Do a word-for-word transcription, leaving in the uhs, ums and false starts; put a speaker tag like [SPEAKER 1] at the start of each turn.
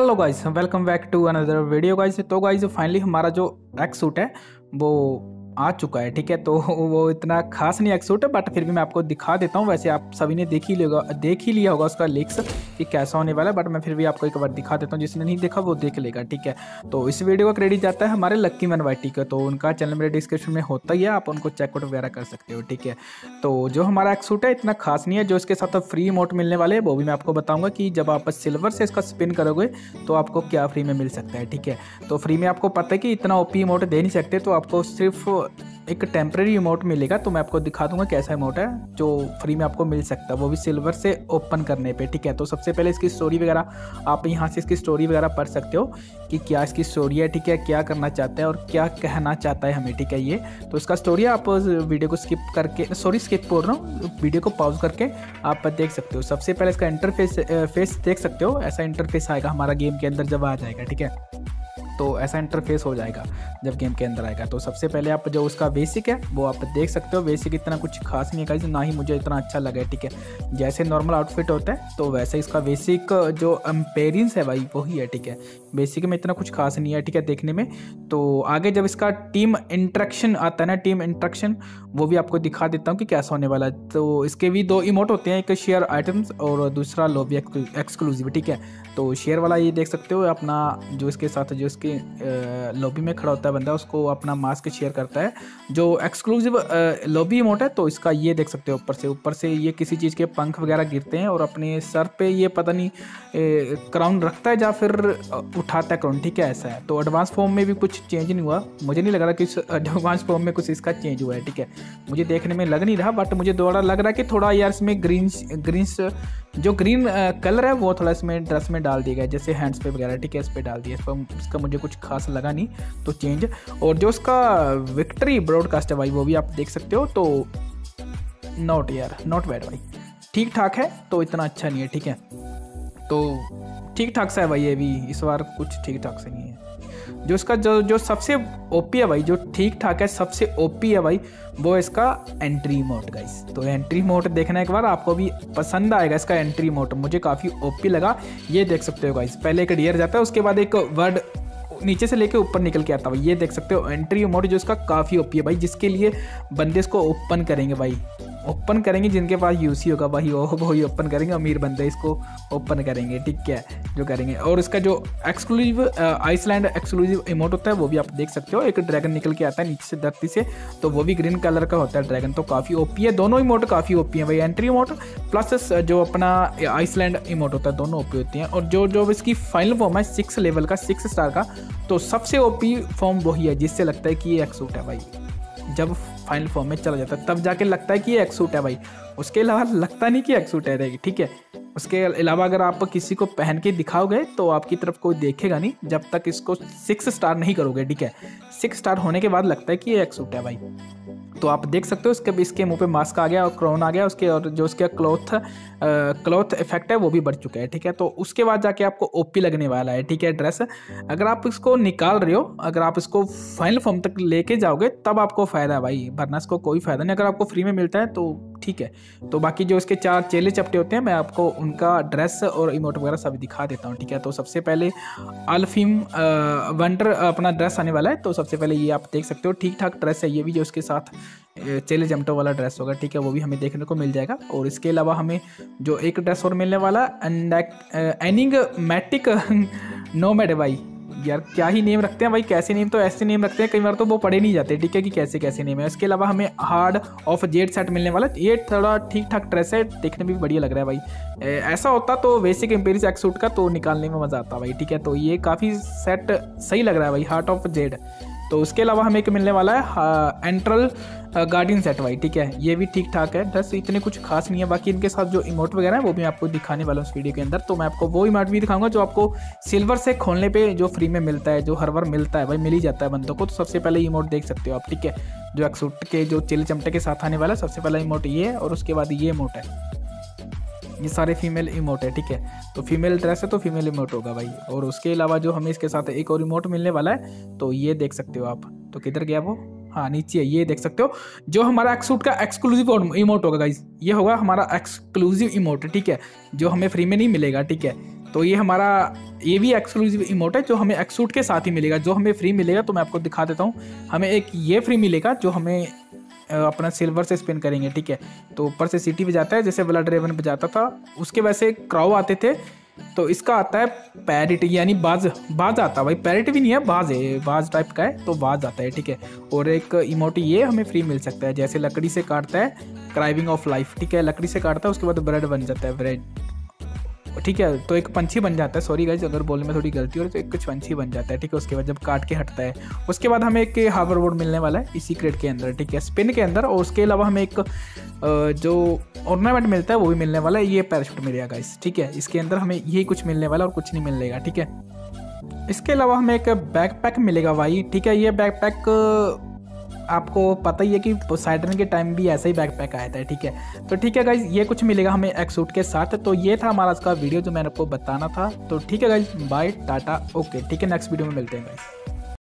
[SPEAKER 1] Hello guys, welcome back to another video guys. तो guys finally हमारा जो x suit है वो आ चुका है, ठीक है। तो वो इतना खास नहीं एक्स सूट है, बट फिर भी मैं आपको दिखा देता हूँ। वैसे आप सभी ने देख ही लिया देख ही लिया होगा उसका लिक्स कि कैसा होने वाला है, बट मैं फिर भी आपको एक बार दिखा देता हूँ। जिसने नहीं देखा वो देख लेगा, ठीक है। तो इस वीडियो का क्रेडिट जाता है हमारे लक्की मैन वाइटी का। तो उनका चैनल मेरे डिस्क्रिप्शन में होता ही है, आप उनको चेकआउट वगैरह कर सकते हो, ठीक है। तो जो हमारा एक्स सूट है इतना खास नहीं है। जो इसके साथ फ्री इमोट मिलने वाले हैं वो भी मैं आपको बताऊंगा कि जब आप सिल्वर से इसका स्पिन करोगे तो आपको क्या फ्री में मिल सकता है, ठीक है। तो फ्री में आपको पता है कि इतना ओपी इमोट दे नहीं सकते, तो आपको सिर्फ एक टेम्प्रेरी इमोट मिलेगा। तो मैं आपको दिखा दूंगा कैसा इमोट है जो फ्री में आपको मिल सकता है, वो भी सिल्वर से ओपन करने पे, ठीक है। तो सबसे पहले इसकी स्टोरी वगैरह आप यहाँ से इसकी स्टोरी वगैरह पढ़ सकते हो कि क्या इसकी स्टोरी है, ठीक है, क्या करना चाहता है और क्या कहना चाहता है हमें, ठीक है। ये तो इसका स्टोरी है, आप वीडियो को स्किप करके, सॉरी स्किप बोल रहा हूँ, वीडियो को पॉज करके आप देख सकते हो। सबसे पहले इसका इंटरफेस फेस देख सकते हो। ऐसा इंटरफेस आएगा हमारा गेम के अंदर जब आ जाएगा, ठीक है। तो ऐसा इंटरफेस हो जाएगा जब गेम के अंदर आएगा। तो सबसे पहले आप जो उसका बेसिक है वो आप देख सकते हो। बेसिक इतना कुछ खास नहीं है गाइस, ना ही मुझे इतना अच्छा लगा है, ठीक है। जैसे नॉर्मल आउटफिट होता है तो वैसे इसका बेसिक जो अम्पेयरेंस है भाई वही है, ठीक है। बेसिक में इतना कुछ खास नहीं है, ठीक है, देखने में। तो आगे जब इसका टीम इंट्रैक्शन आता है ना, टीम इंट्रैक्शन, वो भी आपको दिखा देता हूँ कि कैसा होने वाला है। तो इसके भी दो इमोट होते हैं, एक शेयर आइटम्स और दूसरा लॉबी एक्सक्लूसिव, ठीक है। तो शेयर वाला ये देख सकते हो अपना, जो इसके साथ जो इसके लॉबी में खड़ा होता है बंदा, उसको अपना मास्क शेयर करता है। जो एक्सक्लूसिव लॉबी इमोट है तो इसका ये देख सकते हो, ऊपर से ऊपर से ये किसी चीज़ के पंख वगैरह गिरते हैं और अपने सर पे ये पता नहीं क्राउन रखता है या फिर उठाता है क्राउन, ठीक है, ऐसा है। तो एडवांस फॉर्म में भी कुछ चेंज नहीं हुआ, मुझे नहीं लग रहा कि एडवांस फॉर्म में कुछ इसका चेंज हुआ है, ठीक है। मुझे देखने में लग नहीं रहा, बट मुझे थोड़ा लग रहा है कि थोड़ा यार इसमें ग्रीन ग्रीन जो ग्रीन कलर है वो थोड़ा इसमें ड्रेस में डाल दिया गया, जैसे हैंड्स पे वगैरह, ठीक है, इस पर डाल दिया। इस पर इसका मुझे कुछ खास लगा नहीं, तो चेंज। और जो उसका विक्ट्री ब्रॉडकास्ट है भाई वो भी आप देख सकते हो। तो नॉट यार नॉट बैड भाई, ठीक ठाक है, तो इतना अच्छा नहीं है, ठीक है। तो ठीक ठाक सा है भाई, ये भी इस बार कुछ ठीक ठाक से नहीं है। जो इसका जो जो सबसे ओपी है भाई, जो ठीक ठाक है सबसे ओपी है भाई, वो इसका एंट्री मोड गाइस। तो एंट्री मोड देखना एक बार, आपको भी पसंद आएगा इसका एंट्री मोड, मुझे काफ़ी ओपी लगा। ये देख सकते हो गाइस, पहले एक डियर जाता है, उसके बाद एक वर्ड नीचे से लेके ऊपर निकल के आता है। ये देख सकते हो एंट्री मोड जो इसका काफ़ी ओपी है भाई, जिसके लिए बंदे इसको ओपन करेंगे भाई, ओपन करेंगे जिनके पास यूसी होगा भाई, वो वही ओपन करेंगे, अमीर बंदे इसको ओपन करेंगे, ठीक है, जो करेंगे। और इसका जो एक्सक्लूसिव आइसलैंड एक्सक्लूसिव इमोट होता है वो भी आप देख सकते हो, एक ड्रैगन निकल के आता है नीचे से धरती से, तो वो भी ग्रीन कलर का होता है ड्रैगन। तो काफ़ी ओपी है, दोनों इमोट काफ़ी ओपी है भाई, एंट्री इमोट प्लस जो अपना आइसलैंड इमोट होता है, दोनों ओपी होती हैं। और जो जो इसकी फाइनल फॉर्म है सिक्स लेवल का, सिक्स स्टार का, तो सबसे ओपी फॉर्म वही है जिससे लगता है कि ये एक्स सूट है भाई। जब फाइनल फॉर्म में चला जाता है तब जाके लगता है कि ये एक्स सूट है भाई, उसके अलावा लगता नहीं कि एक्स सूट है, ठीक है। उसके अलावा अगर आप किसी को पहन के दिखाओगे तो आपकी तरफ कोई देखेगा नहीं जब तक इसको सिक्स स्टार नहीं करोगे, ठीक है। सिक्स स्टार होने के बाद लगता है कि ये एक्स सूट है भाई। तो आप देख सकते हो इसके इसके मुंह पे मास्क आ गया और क्राउन आ गया उसके, और जो उसका क्लॉथ क्लॉथ इफेक्ट है वो भी बढ़ चुका है, ठीक है। तो उसके बाद जाके आपको ओपी लगने वाला है, ठीक है, ड्रेस। अगर आप इसको निकाल रहे हो, अगर आप इसको फाइनल फॉर्म तक लेके जाओगे तब आपको फ़ायदा है भाई, वरना इसको कोई फ़ायदा नहीं। अगर आपको फ्री में मिलता है तो ठीक है। तो बाकी जो इसके चार चेले चपटे होते हैं मैं आपको उनका ड्रेस और इमोट वगैरह सब दिखा देता हूँ, ठीक है। तो सबसे पहले अल्फीम वंडर अपना ड्रेस आने वाला है। तो सबसे पहले ये आप देख सकते हो, ठीक ठाक ड्रेस है ये भी, जो उसके साथ चेले जमटो वाला ड्रेस होगा, ठीक है, वो भी हमें देखने को मिल जाएगा। और इसके अलावा हमें जो एक ड्रेस और मिलने वाला एनिग्मेटिक नोमैड है भाई। यार क्या ही नेम रखते हैं भाई, कैसे नेम, तो ऐसे नेम रखते हैं कई बार तो वो पढ़े नहीं जाते, ठीक है, कि कैसे कैसे नेम है। इसके अलावा हमें हार्ड ऑफ जेड सेट मिलने वाला, ये थोड़ा ठीक ठाक ड्रेस है, देखने में भी बढ़िया लग रहा है भाई। ऐसा होता तो बेसिक एम्पेरिस एक्स सूट का तो निकालने में मज़ा आता भाई, ठीक है। तो ये काफ़ी सेट सही लग रहा है भाई, हार्ट ऑफ जेड। तो उसके अलावा हमें एक मिलने वाला है एंट्रल गार्डियन सेट भाई, ठीक है, ये भी ठीक ठाक है, ड्रेस इतने कुछ खास नहीं है। बाकी इनके साथ जो इमोट वगैरह है वो भी मैं आपको दिखाने वाला हूँ इस वीडियो के अंदर। तो मैं आपको वो इमोट भी दिखाऊंगा जो आपको सिल्वर से खोलने पे जो फ्री में मिलता है, जो हर बार मिलता है भाई, मिल ही जाता है बंदों को। तो सबसे पहले इमोट देख सकते हो आप, ठीक है, जो एक्सूट के जो चिल चमटे के साथ आने वाला सबसे पहला इमोट ये है, और उसके बाद ये इमोट है, ये सारे फीमेल इमोट है, ठीक है। तो फीमेल ड्रेस है तो फीमेल इमोट होगा भाई। और उसके अलावा जो हमें इसके साथ एक और इमोट मिलने वाला है, तो ये देख सकते हो आप। तो किधर गया वो, हाँ नीचे है, ये देख सकते हो, जो हमारा एक्स सूट का एक्सक्लूसिव इमोट होगा गाइज, ये होगा हमारा एक्सक्लूसिव इमोट, ठीक है, जो हमें फ्री में नहीं मिलेगा, ठीक है। तो ये हमारा ये भी एक्सक्लूसिव इमोट है जो हमें एक्सूट के साथ ही मिलेगा। जो हमें फ्री मिलेगा तो मैं आपको दिखा देता हूँ। हमें एक ये फ्री मिलेगा जो हमें अपना सिल्वर से स्पिन करेंगे, ठीक है। तो ऊपर से सिटी बजाता है जैसे ब्लड रेवन बजाता था, उसके वैसे क्राउ आते थे। तो इसका आता है पैरिट यानी बाज बाज आता है भाई, पैरिट भी नहीं है, बाज है, बाज टाइप का है तो बाज आता है, ठीक है। और एक इमोटी ये हमें फ्री मिल सकता है, जैसे लकड़ी से काटता है क्राइविंग ऑफ लाइफ, ठीक है। लकड़ी से काटता है उसके बाद ब्रेड बन जाता है, ब्रेड, ठीक है। तो एक पंछी बन जाता है, सॉरी गाइज अगर बोलने में थोड़ी गलती हो तो एक कुछ पंछी बन जाता है, ठीक है। उसके बाद जब काट के हटता है उसके बाद हमें एक हावर बोर्ड मिलने वाला है इसी क्रेट के अंदर, ठीक है, स्पिन के अंदर। और उसके अलावा हमें एक जो ऑर्नामेंट मिलता है वो भी मिलने वाला है, ये पैराशूट मिलेगा गाइस, ठीक है। इसके अंदर हमें यही कुछ मिलने वाला और कुछ नहीं मिलेगा, ठीक है। इसके अलावा हमें एक बैकपैक मिलेगा भाई, ठीक है। ये बैकपैक आपको पता ही है कि पोसाइडन के टाइम भी ऐसा ही बैकपैक आया था, ठीक है। तो ठीक है गाइज, ये कुछ मिलेगा हमें एक्सूट के साथ। तो ये था हमारा आज का वीडियो जो मैंने आपको बताना था। तो ठीक है गाइज, बाय टाटा, ओके, ठीक है। नेक्स्ट वीडियो में मिलते हैं गाइज।